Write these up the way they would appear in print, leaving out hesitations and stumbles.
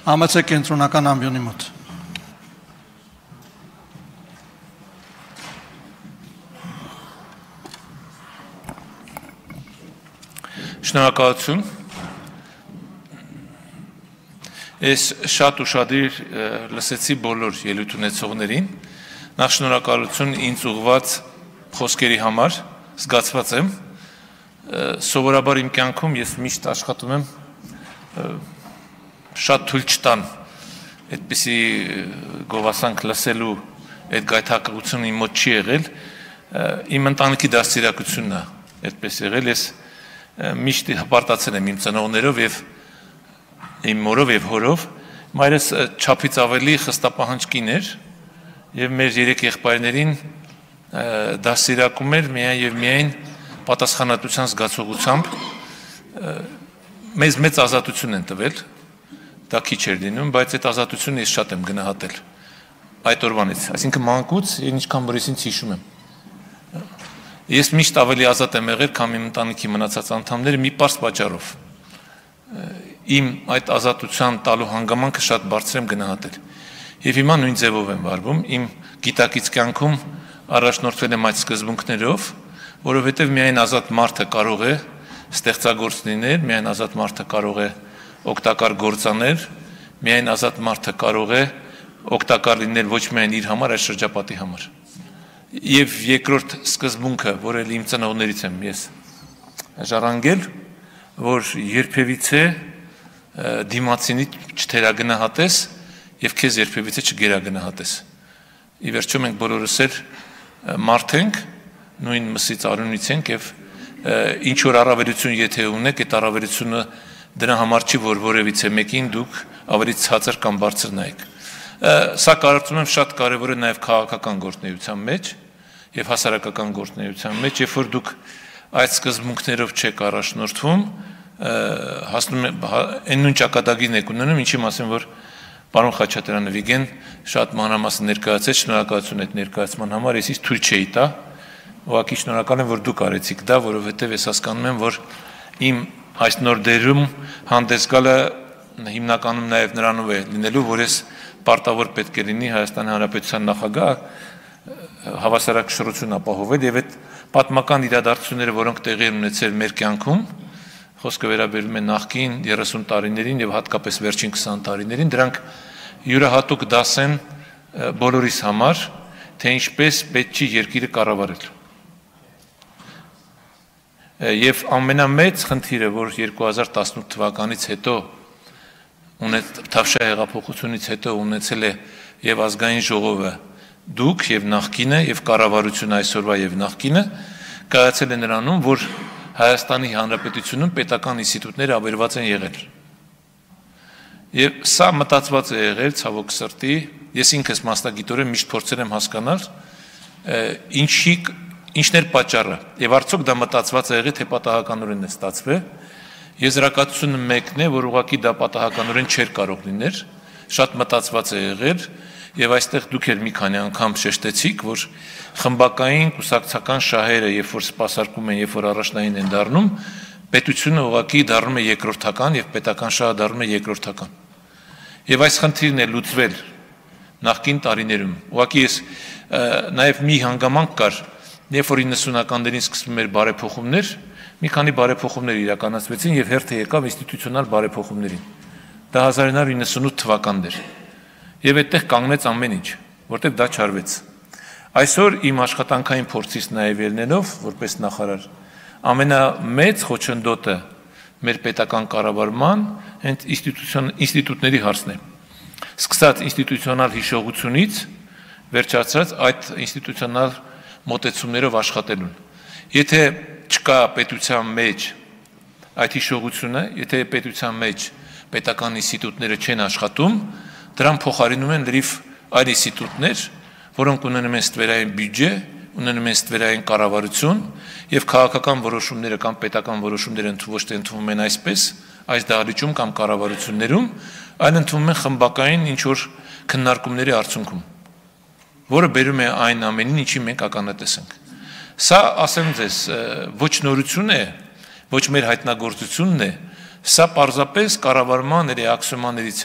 համեցեք կենտրոնական ամբիոնի մոտ։ Շնորհակալություն։ Ես շատ ուշադիր լսեցի բոլոր ելույթ ունեցողներին։ Նախ շնորհակալություն ինձ ուղղված խոսքերի համար, զգացված եմ։ Սովորաբար իմ կյանքում ես միշտ աշխատում եմ շատ թույլ չտան այդպիսի գովասանք լսելու այդ գայթակղությունը իմ մոտ չի եղել, իմ ընտանիքի դաստիարակությունն է այդպես եղել, ես միշտ հպարտացել եմ իմ ծնողներով եւ իմ մորով եւ հորով, մայրս չափից ավելի խստապահանջ կին էր եւ մեր երեք եղբայրներին դաստիարակում էր միայն եւ միայն պատասխանատվության զգացողությամբ, մեզ մեծ ազատություն են տվել, դա քիչ էր լինում, բայց այդ ազատությունը ես շատ եմ գնահատել այդ օրվանից, այսինքն մանկուց ինչքան որ ես ինձ հիշում եմ։ Ես միշտ ավելի ազատ եմ եղել, քան իմ ընտանիքի մնացած անդամները մի պարզ պատճառով։ Իմ այդ ազատության տալու հանգամանքը շատ բարձր եմ գնահատել։ Եվ հիմա նույն ձևով եմ վարվում, իմ գիտակից կյանքում առաջնորդվել եմ այդ սկզբունքներով, որովհետև միայն ազատ մարդը կարող է ստեղծագործ լինել, միայն ազատ մարդը կարող է օգտակար գործանել, միայն ազատ մարդը կարող է օգտակար լինել ոչ միայն իր համար, այլ շրջապատի համար։ Եվ երկրորդ սկզբունքը, որը իմ ծնողներից եմ ես ժառանգել, որ երբևիցե դիմացինի չթերագնահատես եւ քեզ երբևիցե չգերագնահատես։ Ի վերջո մենք բոլորս էլ մարդ ենք, նույն մսից արունից ենք եւ ինչ որ առավելություն եթե ունեք, այդ առավելությունը դրա համար չի, որ որևիցե մեկին դուք ավելի ցածր կամ բարձր նայեք։ Սա կարծում եմ շատ կարևոր է նաև քաղաքական գործունեության մեջ եւ հասարակական գործունեության մեջ, երբ որ դուք այդ սկզբունքներով չեք առաջնորդվում, հասնում է այն նույն ճակատագիրն եք ունենում, ինչի մասին որ պարոն Խաչատրյանը Վիգեն շատ մանրամասն ներկայացեց, շնորհակալություն այդ ներկայացման համար, ես թույլ չէի տա, ուղղակի շնորհակալ եմ, որ դուք արեցիք դա, որովհետեւ ես հասկանում եմ, որ իմ այս նոր դերում հանդես գալը հիմնականում նաև նրանով է լինելու, որ ես պարտավոր պետք է լինի Հայաստանի Հանրապետության նախագահ հավասարակշռություն ապահովել եւ այդ պատմական իրադարձությունները, որոնք տեղի են ունեցել մեր կյանքում, խոսքը վերաբերում է նախկին 30 տարիներին եւ հատկապես վերջին 20 տարիներին, դրանք յուրահատուկ դաս են բոլորիս համար, թե ինչպես պետք չի երկիրը կառավարել։ Եվ ամենամեծ խնդիրը, որ 2018 թվականից հետո Թավշյա հեղափոխությունից հետո ունեցել է եւ ազգային ժողովը դուք եւ նախկինը եւ կառավարությունը այսօրվա եւ նախկինը կայացել է նրանում, որ Հայաստանի Հանրապետությունում պետական ինստիտուտները ավերված են եղել։ Եվ սա մտածված է եղել ցավոք սրտի, ես ինքս մասնագիտորեն միշտ փորձել եմ հասկանալ ինչն էր պատճառը եւ արդյոք դա մտածված է եղել թե պատահականորեն է ստացվել։ Եզրակացությունը մեկն է, որ ուղղակի դա պատահականորեն չէր կարող լինել, շատ մտածված է եղել եւ այստեղ դուք էլ մի քանի անգամ շեշտեցիք, որ խմբակային կուսակցական շահերը, երբ որ սպասարկում են, երբ որ առաջնային են դառնում, պետությունը ուղղակի դառնում է երկրորդական եւ պետական շահը դառնում է երկրորդական։ Եվ այս խնդիրն է լուծվել նախկին տարիներում։ Ուղղակի ես նաեւ մի հանգամանք կար, երբ որ 90-ականներին սկսվում էր բարեփոխումներ, մի քանի բարեփոխումներ իրականացվեցին եւ հերթը եկավ ինստիտուցիոնալ բարեփոխումներին։ Դա 1998 թվականն էր։ Եվ այդտեղ կանգնեց ամեն ինչ, որտեղ դա չարվեց։ Այսօր իմ աշխատանքային փորձից նաեւ ելնելով, որպես նախարար, ամենամեծ խոչընդոտը մեր պետական կառավարման հենց ինստիտուտների հարցն է։ Սկսած ինստիտուցիոնալ հիշողությունից վերջացած այդ ինստիտուցիոնալ մոտեցումներով աշխատելուն։ Եթե չկա պետության մեջ այդ հիշողությունը, եթե պետության մեջ պետական ինստիտուտները չեն աշխատում, դրան փոխարինում են լրիվ այլ ինստիտուտներ, որոնք ունենում են ստվերային բյուջե, ունենում են ստվերային կառավարություն եւ քաղաքական որոշումները կամ պետական որոշումները ոչ թե ընդունվում են այսպես, այս դահլիճում կամ կառավարություններում, այլ ընդունվում են խմբակային ինչ որ քննարկումների արդյունքում, որը բերում է այն ամենին, ինչի մենք ականատես ենք։ Սա, ասեմ ձեզ, ոչ նորություն է, ոչ մեր հայտնագործությունն է, սա պարզապես կառավարման ռեակցիաներից է։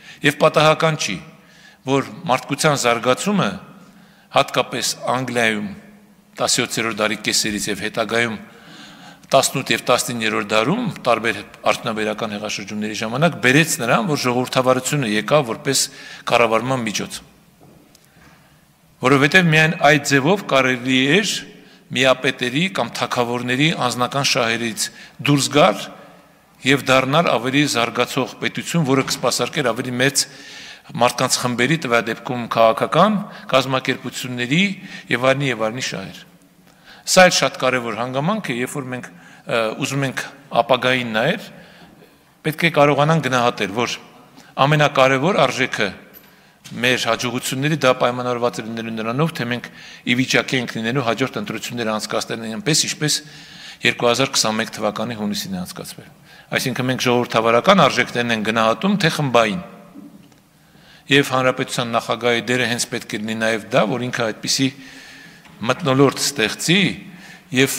Եվ պատահական չի, որ մարդկության զարգացումը հատկապես Անգլիայում 17-րդ դարի կեսերից եւ հետագայում 18 եւ 19-րդ դարում տարբեր արդյունաբերական հեղաշրջումների ժամանակ բերեց նրան, որ ժողովրդավարությունը եկավ որպես կառավարման միջոց։ Որովհետեւ միայն այդ ձևով կարելի էր միապետերի կամ թագավորների անձնական շահերից դուրս գալ եւ դառնալ ավելի զարգացող պետություն, որը կսպասարկեր ավելի մեծ մարդկանց խմբերի, տվյալ դեպքում քաղաքական կազմակերպությունների եւ այլնի շահեր։ Սա էլ շատ կարևոր հանգամանք է, երբ որ մենք ուզում ենք ապագային նայել, պետք է կարողանանք գնահատել, որ ամենակարևոր արժեքը մեր հաջողությունների դա պայմանավորված է լինելու նրանով, թե մենք ի վիճակի ենք լինելու հաջորդ ընտրությունները անցկացնել այնպես, ինչպես 2021 թվականի հունիսին է անցկացվել։ Այսինքն մենք ժողովրդավարական արժեքներն են գնահատում, թե խմբային։ Եվ հանրապետության նախագահի դերը հենց պետք է լինի նաև դա, որ ինքը այդպիսի մթնոլորտ ստեղծի եւ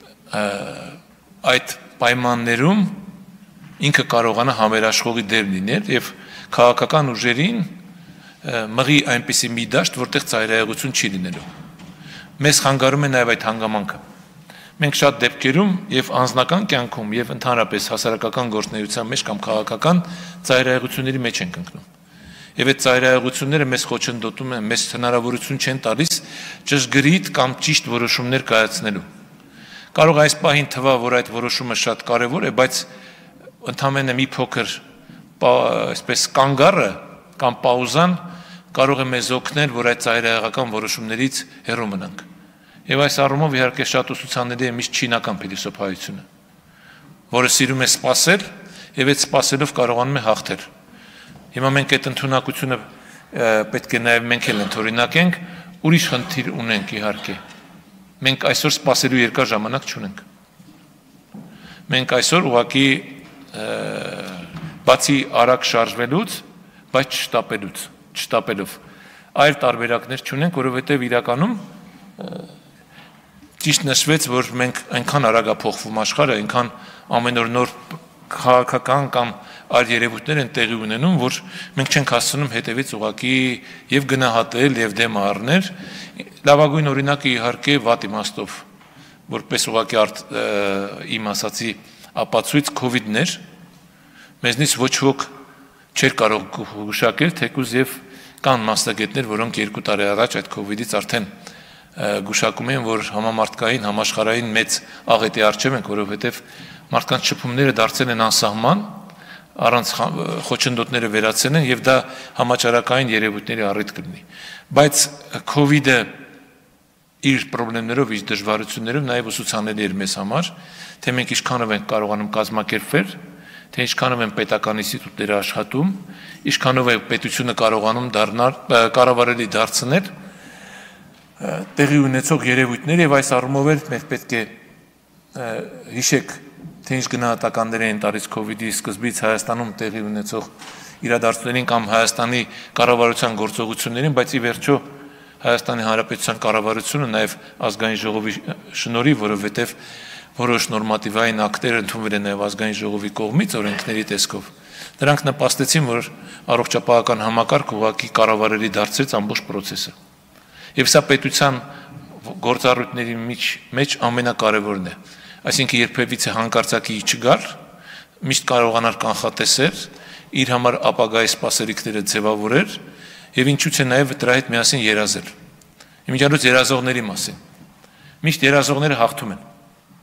այդ պայմաններում ինքը կարողանա համերաշխողի դեր լինել եւ քաղաքական ուժերին մղի այնպիսի մի դաշտ, որտեղ ծայրահեղություն չի լինելու։ Մեզ խանգարում է նաև այդ հանգամանքը։ Մենք շատ դեպքերում եւ անձնական կյանքում եւ ընդհանրապես հասարակական գործունեության մեջ կամ քաղաքական ծայրահեղությունների մեջ ենք ընկնում։ Եվ այդ ծայրահեղությունները մեզ խոչընդոտում են, մեզ հնարավորություն չեն տալիս ճշգրիտ կամ ճիշտ որոշումներ կայացնելու։ Կարող է այս պահին թվա, որ այդ որոշումը շատ կարևոր է, բայց ընդհանրապես մի փոքր այսպես կանգառը կամ պաուզան կարող է մեզ օգնել, որ այդ ծայրահեղական որոշումներից հեռու մնանք։ Եվ այս առումով իհարկե շատ ուսուցանելի է միշտ չինական փիլիսոփայությունը, որը սիրում է սպասել եւ այդ սպասելով կարողանում է հաղթել։ Հիմա մենք այդ ընդունակությունը պետք է նաև մենք էլ ընդօրինակենք, ուրիշ խնդիր ունենք իհարկե։ Մենք այսօր սպասելու երկար ժամանակ չունենք։ Մենք այսօր ուղղակի բացի արագ շարժվելուց, բայց չշտապելով այլ տարբերակներ չունենք, որովհետև իրականում ճիշտ նշվեց, որ մենք այնքան արագ է փոխվում աշխարհը, այնքան ամեն օր նոր քաղաքական կամ այլ երևույթներ են տեղի ունենում, որ մենք չենք հասցնում հետևից ուղղակի եւ գնահատել եւ դեմ առնել։ Լավագույն օրինակը իհարկե վատ իմաստով, որպես ուղղակի իմ ասացի ապացույց COVID-ն էր, մեզնից ոչ ոք չէր կարող գուշակել, թեկուզ եւ կան մասնագետներ, որոնք 2 տարի առաջ այդ COVID-ից արդեն գուշակում են, որ համամարտկային, համաշխարհային մեծ աղետի առջև ենք, որովհետեւ մարդկանց շփումները դարձել են անսահման, առանց խոչընդոտները վերացել են եւ դա համաճարակային երևույթների առիթ կլինի։ Բայց COVID-ը իր խնդիրներով, իր դժվարություններով նաեւ ուսուցանելի էր մեզ համար, թե մենք ինչքանով ենք կարողանում կազմակերպվել, թե ինչքանով են պետական ինստիտուտները աշխատում, ինչքանով է պետությունը կարողանում կառավարելի դարձնել տեղի ունեցող երևույթներ եւ այս առումով էլ մենք պետք է հիշեք, թե ինչ գնահատականներ են տալիս COVID-ի սկզբից Հայաստանում տեղի ունեցող իրադարձություններին կամ Հայաստանի կառավարության գործողություններին, բայց ի վերջո Հայաստանի Հանրապետության կառավարությունը նաեւ ազգային ժողովի շնորհիվ, որովհետեւ որոշ նորմատիվային ակտեր ընդունվել են նաև ազգային ժողովի կողմից օրենքների տեսքով։ Դրանք նպաստեցին, որ առողջապահական համակարգ ուղղակի կառավարելի դարձրեց ամբողջ process-ը։ Եվ սա պետության գործառույթների մեջ ամենակարևորն է։ Այսինքն երբևիցե հանկարծակի չգալ, միշտ կարողանալ կանխատեսել, իր համար ապագայի սպասելիքները ձևավորել եւ ինչու՞ չէ նաև դրա հետ միասին երազել։ Իմիջիայլոց երազողների մասին։ Միշտ երազողները հաղթում են։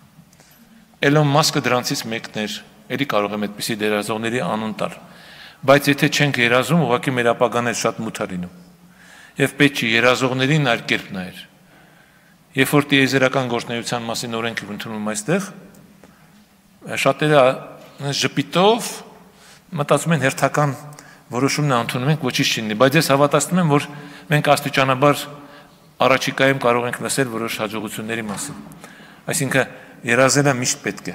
Էլոն Մասկը դրանցից մեկն էր, ելի կարող եմ այդպիսի երազողների անուն տալ։ Բայց եթե չենք երազում, ուղղակի մեր ապագան էլ շատ մութ է լինում։ Եվ պետք չի երազողներին այլ կերպ նայել։ Երբ որ տիեզերական գործունեության մասին օրենք է ընդունում այստեղ, շատերը ժպիտով մտածում են հերթական որոշումն է ընդունում ենք, ոչինչ չի լինի, բայց ես հավատացնում եմ, որ մենք աստիճանաբար առաջիկայում կարող ենք լսել որոշ հաջողությունների մասին։ Այսինքն երազելը միշտ պետք է։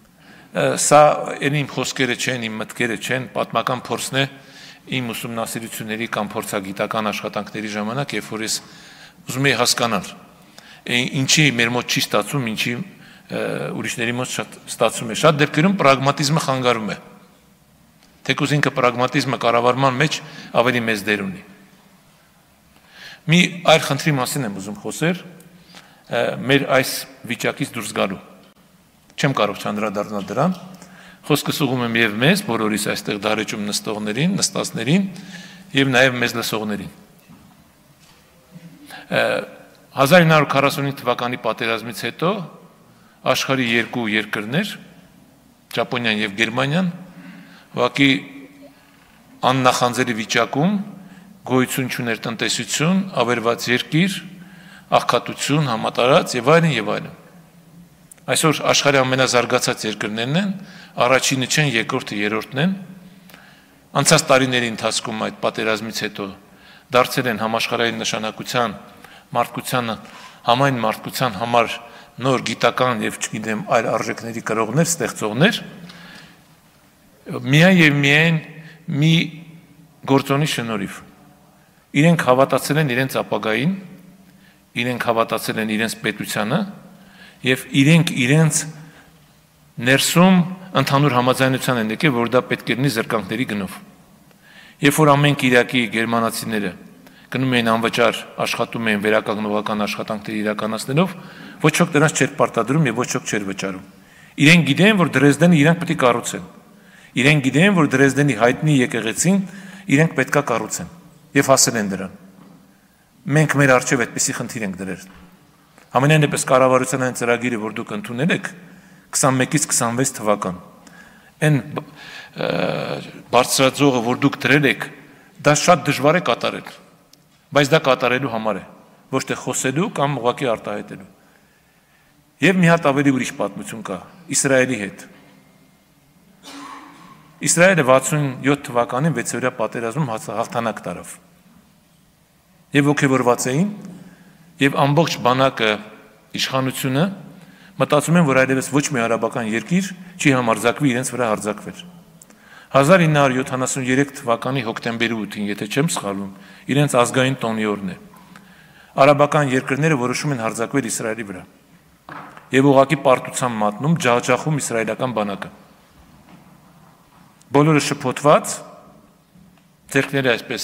Սա իմ խոսքերը չեն, իմ մտքերը չեն, պատմական փորձն է իմ ուսումնասիրությունների կամ փորձագիտական աշխատանքների ժամանակ, երբ որ ես ուզում եի հասկանալ, ինչի մեր մոտ չի ստացվում, ինչի ուրիշների մոտ շատ ստացվում է։ Շատ դեպքերում պրագմատիզմը խանգարում է, թեկուզ ինքը պրագմատիզմը կառավարման մեջ ավելի մեծ դեր ունի։ Մի այլ խնդրի մասին եմ ուզում խոսել, մեր այս վիճակից դուրս գալու։ Չեմ կարող չանդրադառնալ դրան, խոսքս ուղղում եմ եւ մեզ, բոլորիս այստեղ դարեճում նստողներին, նստածներին եւ նաեւ մեզ լսողներին։ 1945 թվականի պատերազմից հետո աշխարհի երկու երկրներ, Ճապոնիան եւ Գերմանիան, ուղղակի աննախանձելի վիճակում գոյություն չուներ տնտեսություն, ավերված երկիր, աղքատություն, համատարած եւ այլն եւ այլն։ Այսօր աշխարհի ամենազարգացած երկրներն են, առաջինը չեն, երկրորդը, երրորդն են։ Անցած տարիների ընթացքում այդ պատերազմից հետո դարձել են համաշխարհային նշանակության մարդկությանը, համայն մարդկության համար նոր գիտական եւ չգիտեմ այլ արժեքների կրողներ, ստեղծողներ, միայն եւ միայն մի գործոնի շնորհիվ։ Իրենք հավատացել են իրենց ապագային, իրենք հավատացել են իրենց պետությանը եւ իրենք իրենց ներսում ընդհանուր համաձայնության են եկել, որ դա պետք է լինի զրկանքների գնով։ Երբ որ ամեն Կիրակի գերմանացիները գնում էին անվճար աշխատում էին վերականգնողական աշխատանքներ իրականացնելով, ոչ ոք դրանց չէր պարտադրում եւ ոչ ոք չէր վճարում։ Իրենք գիտեն, որ Դրեզդենը իրանք պետք է կառուցեն։ Իրենք գիտեն, որ Դրեզդենի հայտնի եկեղեցին իրենք պետք է կառուցեն եւ հասել են դրան։ Մենք մեր արժեվ այդպիսի խնդիր ենք դրել։ Ամենայն դեպս կառավարության այն ծրագիրը, որ դուք ընդունել եք 21-ից 26 թվական, այն բարձրաձողը, որ դուք դրել եք, դա շատ դժվար է կատարել, բայց դա կատարելու համար է, ոչ թե խոսելու կամ ուղղակի արտահայտելու։ Եվ մի հատ ավելի ուրիշ պատմություն կա Իսրայելի հետ։ Իսրայելը 67 թվականին 6-օրյա պատերազմում հաղթանակ տարավ։ Եվ ոգևորված էին, եւ ամբողջ բանակը իշխանությունը մտածում են, որ այլևս ոչ մի արաբական երկիր չի համարձակվի իրենց վրա հարձակվել։ 1973 թվականի հոկտեմբերի 8-ին, եթե չեմ սխալվում, իրենց ազգային տոնի օրն է։ Արաբական երկրները որոշում են հարձակվել Իսրայելի վրա։ Եվ ուղղակի պարտության մատնում ջախջախում իսրայելական բանակը։ Բոլորը շփոթված, ձեռքները այսպես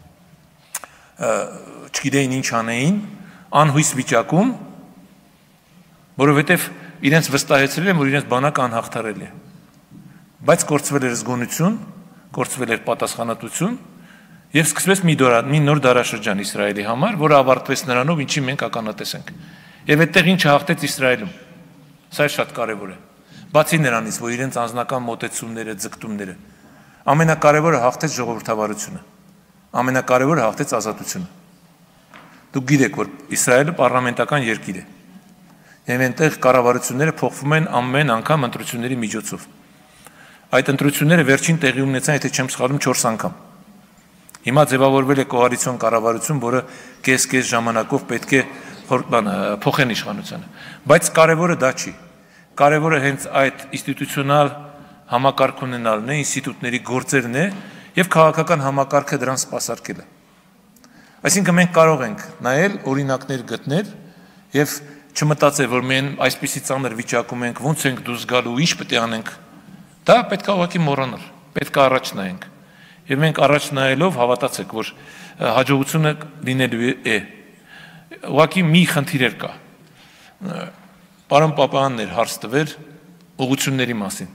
չգիտեին ինչ անեին, անհույս վիճակում, որովհետև իրենց վստահեցրել են, որ իրենց բանակը անհաղթարել է։ Բայց կորցվել էր զգոնություն, կորցվել էր պատասխանատվություն եւ սկսվեց մի նոր դարաշրջան Իսրայելի համար, որը ավարտվեց նրանով, ինչի մենք ականատես ենք։ Եվ այդտեղ ինչը հաղթեց Իսրայելում։ Սա շատ կարևոր է։ Բացի նրանից, որ իրենց անձնական մոտեցումները, ձգտումները, ամենակարևորը հաղթեց ժողովրդավարությունը, ամենակարևորը հաղթեց ազատությունը։ Դուք գիտեք, որ Իսրայելը պարլամենտական երկիր է, եւ այնտեղ կառավարությունները փոխվում են ամեն անգամ ընտրությունների միջոցով։ Այդ ընտրությունները վերջին տեղի ունեցան, եթե չեմ սխալվում, 4 անգամ։ Հիմա ձևավորվել է կոալիցիոն կառավարություն, որը կես-կես ժամանակով պետք է փոխեն իշխանությունը։ Բայց կարևորը դա չի։ Կարևորը հենց այդ ինստիտուցիոնալ համակարգ ունենալն է, ինստիտուտների գործերն է եւ քաղաքական համակարգը դրան սպասարկելը։ Այսինքն մենք կարող ենք նայել օրինակներ գտնել եւ չմտածել, որ մենք այսպիսի ծանր վիճակում ենք, ոնց ենք դուրս գալու, ինչ պետք է անենք։ Դա պետք է ուղղակի մոռանալ, պետք է առաջ նայենք։ Եվ մենք առաջ նայելով հավատացեք, որ հաջողությունը լինելու է։ Ուղղակի մի խնդիր կա։ Պարոն Պապայանն էր հարց տվել ուղղությունների մասին։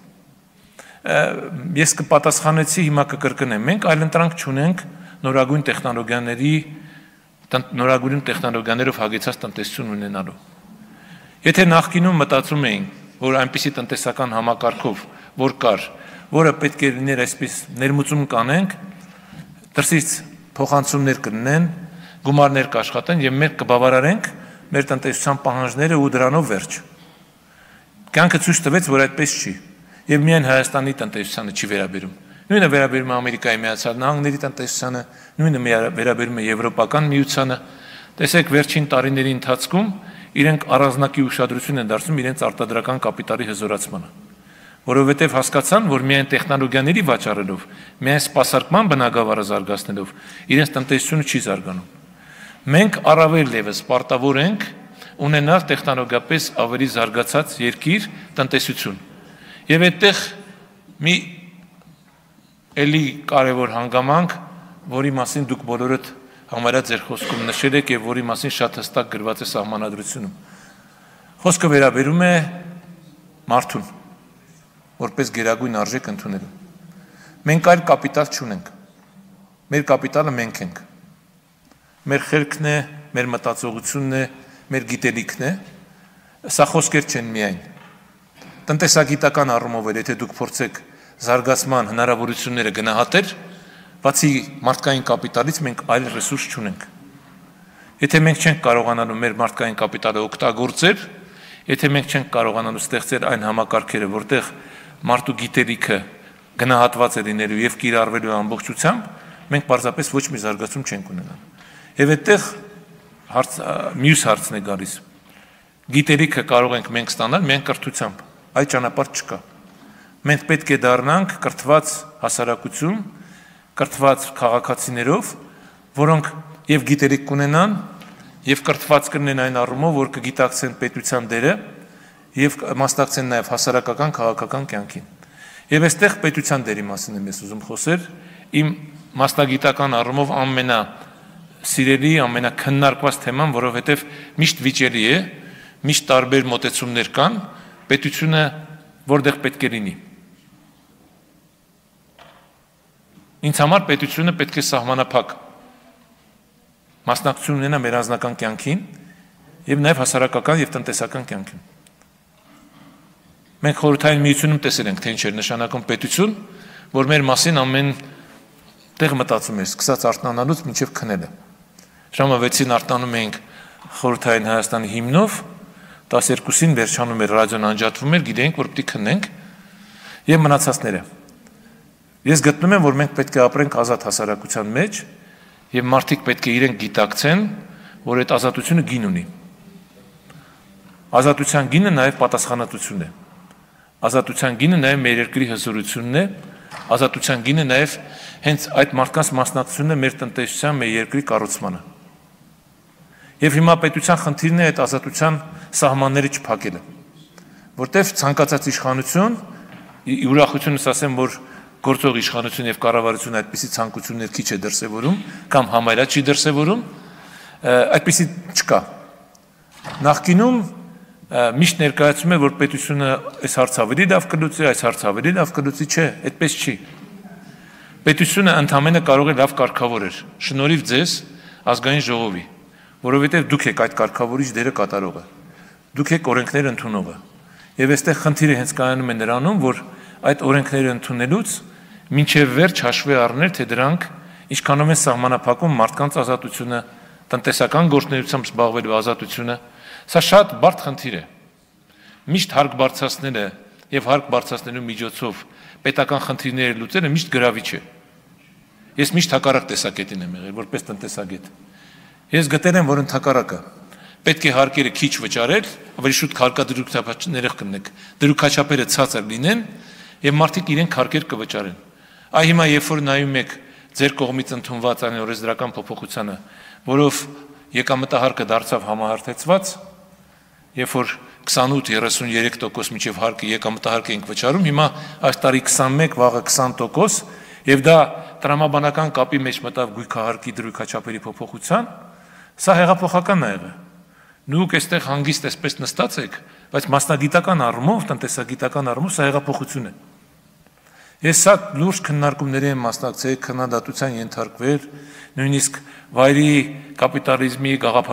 Ես կպատասխանեցի, հիմա կկրկնեմ։ Մենք այլընտրանք չունենք նորագույն տեխնոլոգիաներով հագեցած տնտեսություն ունենալու։ Եթե նախկինում մտածում էին, որ այնպիսի տնտեսական համակարգով, որ կար, որը պետք է լիներ այսպես ներմուծում կանենք, դրսից փոխանցումներ կլինեն, գումարներ կաշխատեն եւ մենք կբավարարենք մեր տնտեսության պահանջները ու դրանով վերջ։ Կյանքը ցույց տվեց, որ այդպես չի, եւ միայն Հայաստանի տնտեսությանը չի վերաբերում։ Նույնը վերաբերում է Ամերիկայի Միացյալ Նահանգների տնտեսությանը, նույնը վերաբերում է Եվրոպական միությանը։ Տեսեք, վերջին տարիների ընթացքում իրենք առանձնակի ուշադրություն են դարձնում իրենց արտադրական կապիտալի հզորացմանը, որովհետև հասկացան, որ միայն տեխնոլոգիաների վաճառելով, միայն սպասարկման բնագավառը զարգացնելով իրենց տնտեսությունը չի զարգանում։ Մենք առավել ևս պարտավոր ենք ունենալ տեխնոլոգիապես ավելի զարգացած երկիր տնտեսություն։ Եվ այդտեղ մի էլի կարևոր հանգամանք, որի մասին դուք բոլորդ համարյա ձեր խոսքում նշել եք եւ որի մասին շատ հստակ գրված է սահմանադրությունում։ Խոսքը վերաբերում է մարդուն, որպես գերագույն արժեք ընդունելու։ Մենք այլ կապիտալ չունենք։ Մեր կապիտալը մենք ենք։ Մեր խելքն է, մեր մտածողությունն է, մեր գիտելիքն է։ Սա խոսքեր չեն միայն։ Տնտեսագիտական առումով էլ, եթե դուք փորձեք զարգացման հնարավորությունները գնահատել, բացի մարդկային կապիտալից մենք այլ ռեսուրս չունենք։ Եթե մենք չենք կարողանալու մեր մարդկային կապիտալը օգտագործել, եթե մենք չենք կարողանալու ստեղծել այն համակարգերը, որտեղ մարդու գիտելիքը գնահատված է լինելու եւ կիրառվելու ամբողջությամբ, մենք պարզապես ոչ մի զարգացում չենք ունենալու։ Եվ այդտեղ մյուս հարցն է գալիս։ Գիտելիքը կարող ենք մենք ստանալ միայն կրթությամբ, այդ ճանապարհ չկա։ Մենք պետք է դառնանք կրթված հասարակություն, կրթված քաղաքացիներով, որոնք եւ գիտելիք կունենան, եւ կրթված կլինեն այն առումով, որ կգիտակցեն պետության դերը եւ մասնակցեն նաեւ հասարակական քաղաքական կյանքին։ Եվ այստեղ պետության դերի մասին եմ ես ուզում խոսել, իմ մասնագիտական առումով ամենասիրելի, ամենաքննարկված թեման, որովհետեւ միշտ վիճելի է, միշտ տարբեր մոտեցումներ կան, պետությունը որտեղ պետք է լինի։ Ինձ համար պետությունը պետք է սահմանափակ մասնակցություն ունենա մեր անձնական կյանքին եւ նաեւ հասարակական եւ տնտեսական կյանքին։ Մենք խորհրդային միությունում տեսել ենք, թե ինչ է նշանակում պետություն, որ մեր մասին ամեն տեղ մտածում է, սկսած արթնանալուց մինչև քնելը։ Ժամը 6-ին արթնանում էինք խորհրդային Հայաստանի հիմնով, 12-ին վերջանում էր ռադիոն անջատվում էր, գիտեինք, որ պետք է քնենք եւ մնացածները։ Ես գտնում եմ, որ մենք պետք է ապրենք ազատ հասարակության մեջ եւ մարդիկ պետք է իրենք գիտակցեն, որ այդ ազատությունը գին ունի։ Ազատության գինը նաեւ պատասխանատվություն է։ Ազատության գինը նաեւ մեր երկրի հզորությունն է, ազատության գինը նաեւ հենց այդ մարդկանց մասնակցությունն է մեր տնտեսության, մեր երկրի կառուցմանը։ Եվ հիմա պետության խնդիրն է այդ ազատության սահմանները չփակելը, որտեղ ցանկացած իշխանություն, ուրախությունս ասեմ, որ գործող իշխանություն եւ կառավարություն այդպիսի ցանկություններ քիչ է դրսեւորում կամ համարյա չի դրսեւորում, այդպիսի չկա։ Նախկինում միշտ ներկայացում է, որ պետությունը այս հարցը ավելի լավ կլուծի, այս հարցը ավելի լավ կլուծի, չէ, այդպես չի։ Պետությունը ընդհանրապես կարող է լավ կարգավորել, շնորհիվ ձեզ ազգային ժողովի, որովհետեւ դուք եք այդ կարգավորիչ դերը կատարողը, դուք եք օրենքներ ընդունողը։ Եվ այստեղ խնդիրը հենց կայանում է նրանում, որ այդ օրենքները ընդունելուց մինչև վերջ հաշվի առնել, թե դրանք ինչքանով են սահմանափակում մարդկանց ազատությունը, տնտեսական գործունեությամբ զբաղվելու ազատությունը, սա շատ բարդ խնդիր է։ Միշտ հարկ բարձրացնելը եւ հարկ բարձրացնելու միջոցով պետական խնդիրները լուծելը միշտ գրավիչ է։ Ես միշտ հակառակ տեսակետին եմ եղել, որպես տնտեսագետ։ Ես գտել եմ, որ ընդհակառակը պետք է հարկերը քիչ վճարել, ավելի շուտ հարկադրույքները կլինեք, դրույքաչափերը ցածր լինեն եւ մարդիկ իրենք հարկեր կվճարեն։ Այ հիմա երբ որ նայում եք ձեր կողմից ընդունված այն օրենսդրական փոփոխությանը, որով եկամտահարկը դարձավ համահարթեցված, երբ որ 28-33% միջև հարկը եկամտահարկը ենք վճարում, հիմա այս տարի 21, վաղը 20%, եւ դա տրամաբանական կապի մեջ մտավ գույքահարկի դրույքաչափերի փոփոխության, սա հեղափոխական է եղել։ Դուք այստեղ հանգիստ էսպես նստած եք, բայց մասնագիտական առումով, տնտեսագիտական առումով սա հեղափոխություն է։ Ես սա լուրջ քննարկումների եմ մասնակցել, քննադատության ենթարկվել, նույնիսկ վայրի կապիտալիզմի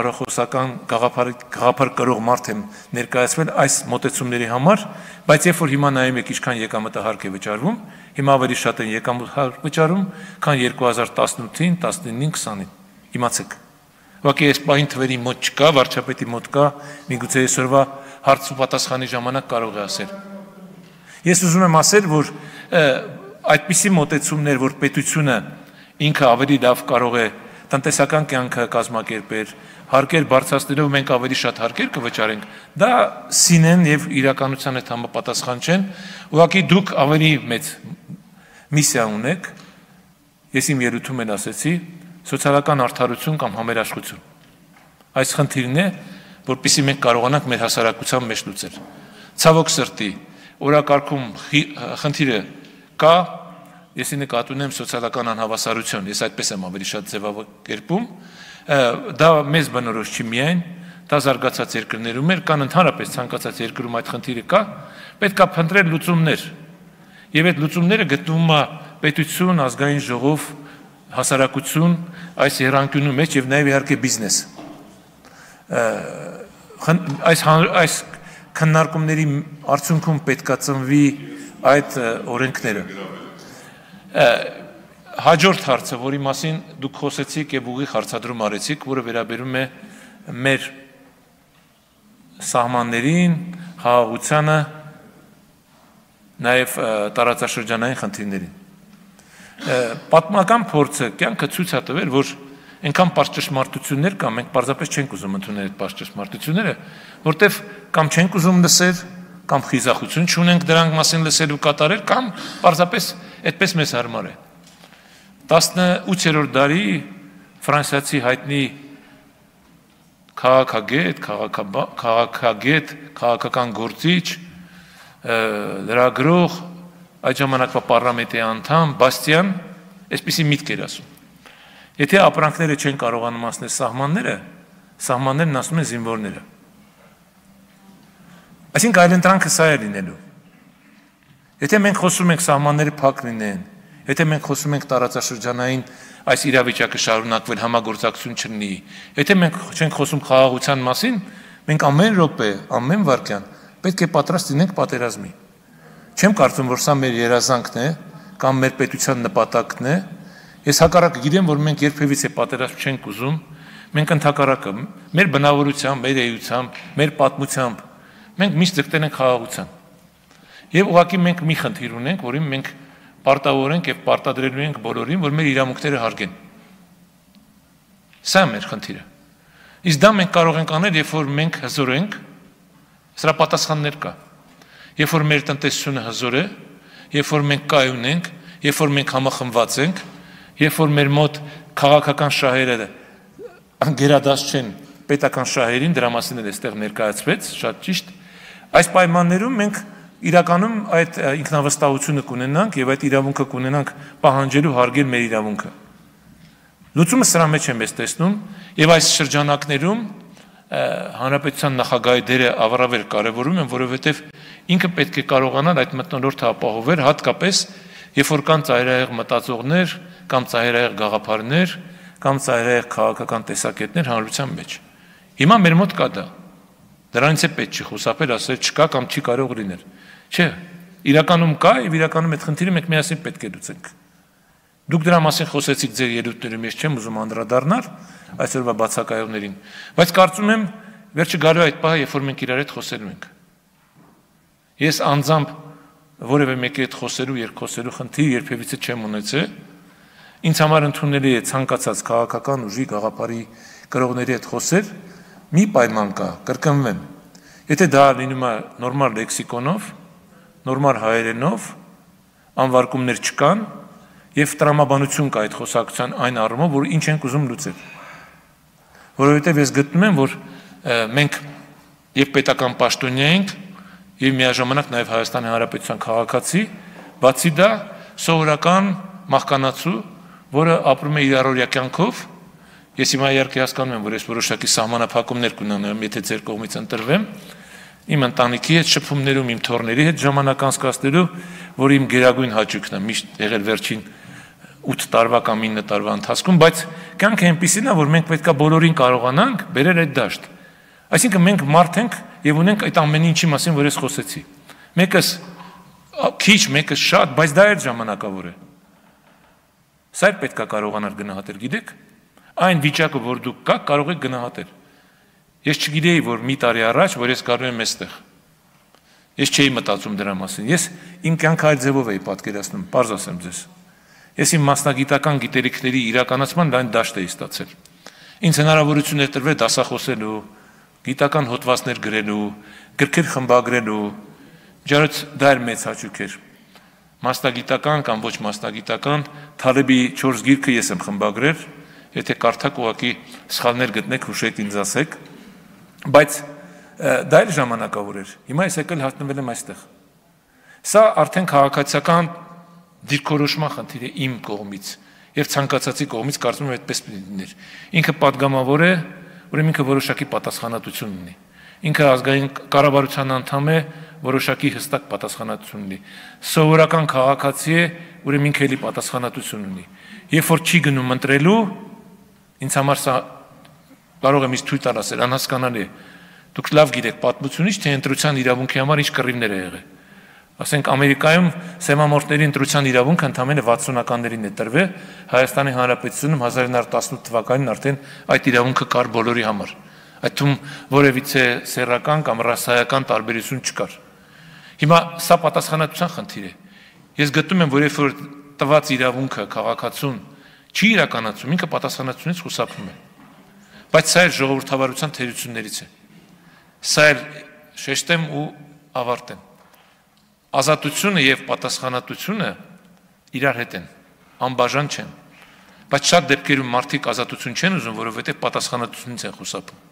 գաղափար կրող մարդ եմ ներկայացվել այս մոտեցումների համար, բայց երբ որ հիմա նայում եք ինչքան եկամտահարկ է վճարվում, հիմա ավելի շատ են եկամտահարկ վճարում, քան 2018-ին, 19-ին, 20-ին։ Իմացեք։ Ուղղակի այս պահին թվերի մոտ չկա, վարչապետի մոտ կա, միգուցե այսօրվա հարց ու պատասխանի ժամանակ կարող է ասել։ Ես ուզում եմ ասել, որ այդպիսի մոտեցումներ, որ պետությունը ինքը ավելի լավ կարող է տնտեսական կյանքը կազմակերպել, հարկեր բարձրացնելով մենք ավելի շատ հարկեր կվճարենք, դա սին են եւ իրականության հետ համապատասխան չեն, ուղղակի դուք ավելի մեծ միսիա ունեք, ես իմ ելույթում էլ ասեցի, սոցիալական արդարություն կամ համերաշխություն։ Այս խնդիրն է, որպեսզի մենք կարողանանք մեր հասարակության մեջ լուծել։ Ցավոք սրտի, օրակարգում խնդիրը կա, Ես նկատի ունեմ սոցիալական անհավասարություն, ես այդպես եմ ավելի շատ ձևակերպում, դա մեզ բնորոշ չի միայն, դա զարգացած երկրներում էր, կան ընդհանրապես ցանկացած երկրում այդ խնդիրը կա, պետք է փնտրել լուծումներ։ Եվ այդ լուծումները գտնվում է պետություն, ազգային ժողով, հասարակություն, այս երանգյունու մեջ եւ նաեւ իհարկե բիզնես։ Այս քննարկումների արդյունքում պետք է ծնվի այդ օրենքները։ Հաջորդ հարցը, որի մասին դուք խոսեցիք եւ ուղիղ հարցադրում արեցիք, որը վերաբերում է մեր սահմաններին, խաղաղությանը, նաեւ տարածաշրջանային խնդիրներին։ Պատմական փորձը կյանքը ցույց է տվել, որ այնքան պարզ ճշմարտություններ կա, մենք պարզապես չենք ուզում ընդունել այդ պարզ ճշմարտությունները, որտեվ կամ չենք ուզում լսել, կամ խիզախություն չունենք դրանք մասին լսել ու կատարել, կամ պարզապես այդպես մեզ հարմար է։ 18-րդ դարի ֆրանսիացի հայտնի քաղաքագետ, քաղաքական գործիչ, լրագրող, այդ ժամանակվա պարլամենտի անդամ Բաստիան այսպիսի միտք էր ասում. Եթե ապրանքները չեն կարողանում հասնել սահմանները, սահմաններն ասում են զինվորները։ Այսինքն այլընտրանքը սա է լինելու։ Եթե մենք խոսում ենք սահմանները փակ լինեն, եթե մենք խոսում ենք տարածաշրջանային այս իրավիճակը շարունակվել համագործակցություն չլինի, եթե մենք չենք խոսում խաղաղության մասին, մենք ամեն րոպե, ամեն վայրկյան պետք է պատրաստ լինենք պատերազմի։ Չեմ կարծում, որ սա մեր երազանքն է կամ մեր պետության նպատակն է։ Ես հակառակը գիտեմ, որ մենք երբևիցե պատերազմ չենք ուզում, մենք ընդհակառակը մեր բնավորությամբ, մեր էությամբ, մեր պատմությամբ մենք միշտ ձգտել ենք խաղաղության։ Եվ ուղղակի մենք մի խնդիր ունենք, որին մենք պարտավորենք եւ պարտադրելու ենք բոլորին, որ մեր իրավունքները հարգեն։ Սա մեր խնդիրը։ Իսկ դա մենք կարող ենք անել, երբ որ մենք հզոր ենք, սրա պատասխաններ կա։ Երբ որ մեր տնտեսությունը հզոր է, երբ որ մենք կայուն ենք, երբ որ մենք համախմբված ենք, երբ որ մեր մոտ քաղաքական շահերը գերադաս չեն պետական շահերին, դրա մասին էլ այստեղ ներկայացվեց, շատ ճիշտ։ Այս պայմաններում մենք իրականում այդ ինքնավստահությունը կունենանք եւ այդ իրավունքը կունենանք պահանջելու հարգել մեր իրավունքը։ Լուծումը սրա մեջ եմ ես տեսնում եւ այս շրջանակներում հանրապետության նախագահի դերը առավել կարեւորում եմ, որովհետեւ ինքը պետք է կարողանալ այդ մթնոլորտը ապահովել, հատկապես երբ որ կան ծայրահեղ մտածողներ կամ ծայրահեղ գաղափարներ կամ ծայրահեղ քաղաքական տեսակետներ հանրության մեջ։ Հիմա մեր մոտ կա դա։ Դրանից է պետք չի խուսափել, ասել չկա կամ չի կարող լինել։ Չէ, իրականում կա եւ իրականում այդ խնդիրը մենք միասին պետք է լուծենք։ Դուք դրա մասին խոսեցիք ձեր ելույթներում, ես չեմ ուզում անդրադառնալ այսօրվա բացակայողներին, բայց կարծում եմ վերջը գալու է այդ պահը, երբ որ մենք իրար հետ խոսելու ենք։ Ես անձամբ որևէ մեկի հետ խոսելու, երկխոսելու խնդիր երբևիցե չեմ ունեցել։ Ինձ համար ընդունելի է ցանկացած քաղաքական ուժի գաղափարի կրողների հետ խոսել, մի պայման կա, կրկնվեմ։ Եթե դա լինում է նորմալ լեքսիկոնով, նորմալ հայերենով, անվարկումներ չկան եւ տրամաբանություն կա այդ խոսակցության այն առումով, որ ինչ ենք ուզում լուծել։ Որովհետեւ ես գտնում եմ, որ մենք եւ պետական պաշտոնյա ենք եւ միաժամանակ նաեւ Հայաստանի Հանրապետության քաղաքացի, բացի դա սովորական մահկանացու, որը ապրում է իր առօրյա կյանքով։ Ես հիմա իհարկե հասկանում եմ, որ ես որոշակի սահմանափակումներ կունենամ, եթե ձեր կողմից ընտրվեմ, իմ ընտանիքի հետ շփումներում, իմ թոռների հետ ժամանակ անցկացնելու, որ իմ գերագույն հաճույքն է միշտ եղել վերջին 8 տարվա կամ 9 տարվա ընթացքում, բայց կյանքը այնպիսին է, որ մենք պետքա բոլորին կարողանանք բերել այդ դաշտ։ Այսինքն մենք մարդ ենք եւ ունենք այդ ամեն ինչի մասին, որ ես խոսեցի։ Մեկս քիչ, մեկս շատ, բայց դա էլ ժամանակավոր է։ Սա էլ պետքա կարողանալ գնահատել, գիտեք։ Այն վիճակը, որ դուք կաք, կարող եք գնահատել։ Ես չգիտեի, որ մի տարի առաջ, որ ես գալու եմ այստեղ։ Ես չէի մտածում դրա մասին։ Ես իմ կյանքը այլ ձևով էի պատկերացնում, պարզ ասեմ ձեզ։ Ես իմ մասնագիտական գիտելիքների իրականացման լայն դաշտ էի ստացել։ Ինձ հնարավորություն էր տրվել դասախոսելու, գիտական հոդվածներ գրելու, գրքեր խմբագրելու, ջարդ դա էր մեծ հաճույք էր։ Մասնագիտական կամ ոչ մասնագիտական Թալեբի 4 գիրքը ես եմ խմբագրել, եթե կարդաք ուղղակի սխալներ գտնեք, հուշեք ինձ ասեք, բայց դա էլ ժամանակավոր էր։ Հիմա ես եկել հայտնվել եմ այստեղ։ Սա արդեն քաղաքացիական դիրքորոշման խնդիր է իմ կողմից եւ ցանկացածի կողմից կարծում եմ այդպես պիտի լիներ։ Ինքը падգամավոր է, ուրեմն ինքը որոշակի պատասխանատվություն ունի։ Ինքը ազգային կառավարության անդամ է, որոշակի հստակ պատասխանատվություն ունի։ Սովորական քաղաքացի է, ուրեմն ինքը էլի պատասխանատվություն ունի։ Երբ որ չի գնում ընտրելու, ինձ համար սա կարող եմ իսկ թույլ տալ ասել, անհասկանալի է։ Դուք լավ գիտեք պատմությունից, թե ընտրության իրավունքի համար ինչ կռիվներ է եղել։ Ասենք Ամերիկայում սեմամորթների ընտրության իրավունքը ընդամենը 60-ականներին է տրվել, Հայաստանի Հանրապետությունում 1918 թվականին արդեն այդ իրավունքը կար բոլորի համար։ Այդտում որևիցե սեռական կամ ռասայական տարբերություն չկար։ Հիմա սա պատասխանատվության խնդիր է։ Ես գտնում եմ, որ երբ որ տված իրավունքը քաղաքացուն չի իրականացում, ինքը պատասխանատվությունից խուսափում է։ Բայց սա էլ ժողովրդավարության թերություններից է։ Սա էլ շեշտեմ ու ավարտեմ։ Ազատությունը եւ պատասխանատվությունը իրար հետ են, անբաժան չեն։ Բայց շատ դեպքերում մարդիկ ազատություն չեն ուզում, որովհետեւ պատասխանատվությունից են խուսափում։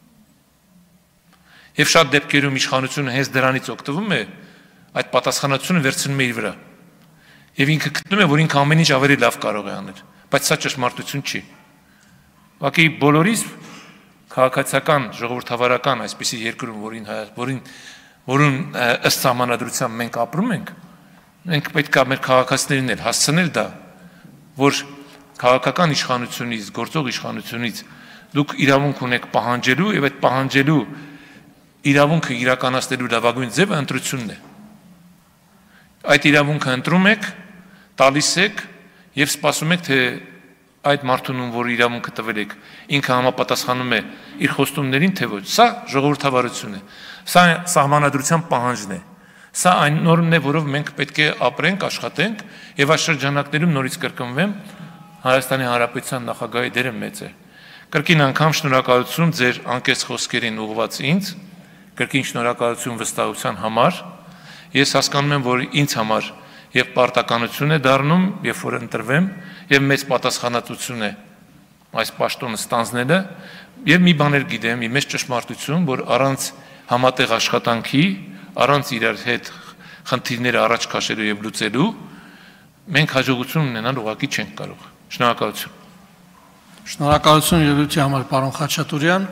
Եվ շատ դեպքերում իշխանությունը հենց դրանից օգտվում է, այդ պատասխանատվությունը վերցնում է իր վրա։ Եվ ինքը գտնում է, որ ինքը ամեն ինչ ավելի լավ կարող է անել, բայց սա ճշմարտություն չի։ Ուղղակի բոլորիս քաղաքացիական, ժողովրդավարական այսպիսի երկրում, որին ըստ սահմանադրության մենք ապրում ենք, մենք պետք է մեր քաղաքացիներին էլ հասցնել դա, որ քաղաքական իշխանությունից, գործող իշխանությունից դուք իրավունք ունեք պահանջելու եւ այդ պահանջելու իրավունքը իրականացնելու լավագույն ձևը ընտրությունն է։ Այդ իրավունքը ընտրում եք, տալիս եք եւ սպասում եք, թե այդ մարդուն, որ իրավունքը տվել եք, ինքը համապատասխանում է իր խոստումներին, թե ոչ։ Սա ժողովրդավարություն է։ Սա սահմանադրության պահանջն է։ Սա այն նորմն է, որով մենք պետք է ապրենք, աշխատենք եւ այս շրջանակներում նորից կրկնվեմ, Հայաստանի Հանրապետության նախագահի դերը մեծ է։ Կրկին անգամ շնորհակալություն ձեր անկեղծ խոսքերին ուղղված ինձ, կրկին շնորհակալություն վստահության համար։ Ես հասկանում եմ, որ ինձ համար եւ պարտականություն է դառնում, երբ որ ընտրվեմ, եւ մեծ պատասխանատվություն է այս պաշտոնը ստանձնելը, եւ մի բան էլ գիտեմ, մի մեծ ճշմարտություն, որ առանց համատեղ աշխատանքի, առանց իրար հետ խնդիրները առաջ քաշելու եւ լուծելու, մենք հաջողություն ունենալ ուղղակի չենք կարող։ Շնորհակալություն։ Շնորհակալություն ելույթի համար, պարոն Խաչատուրյան։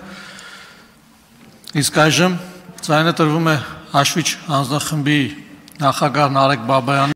Իսկ այժմ ձայնը տրվում է Հաշվիչ հանձնախմբի նախագահ Նարեկ Բաբայանը։